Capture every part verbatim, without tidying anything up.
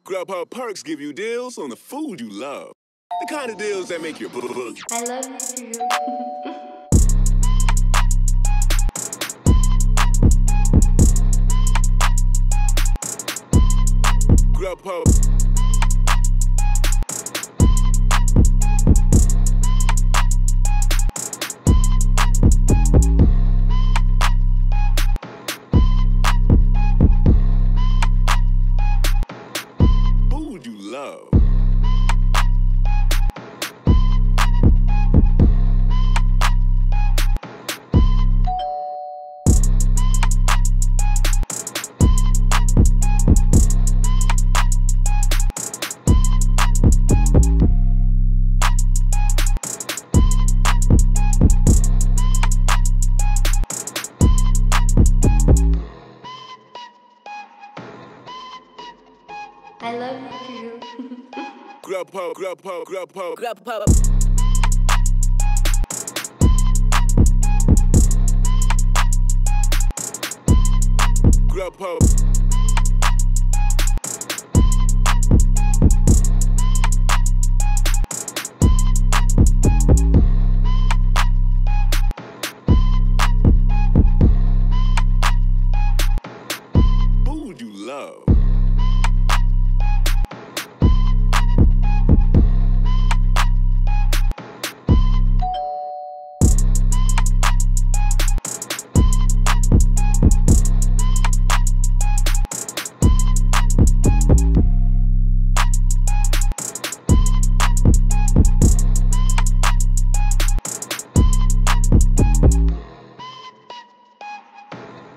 Grubhub perks give you deals on the food you love. The kind of deals that make your boogie. I love you too. Grubhub. Food you love. I love you too. Grubhub, Grubhub, Grubhub, Grubhub. Grubhub. Food you love.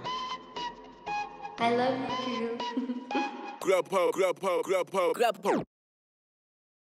I love you too. Grubhub, Grubhub, Grubhub, Grubhub.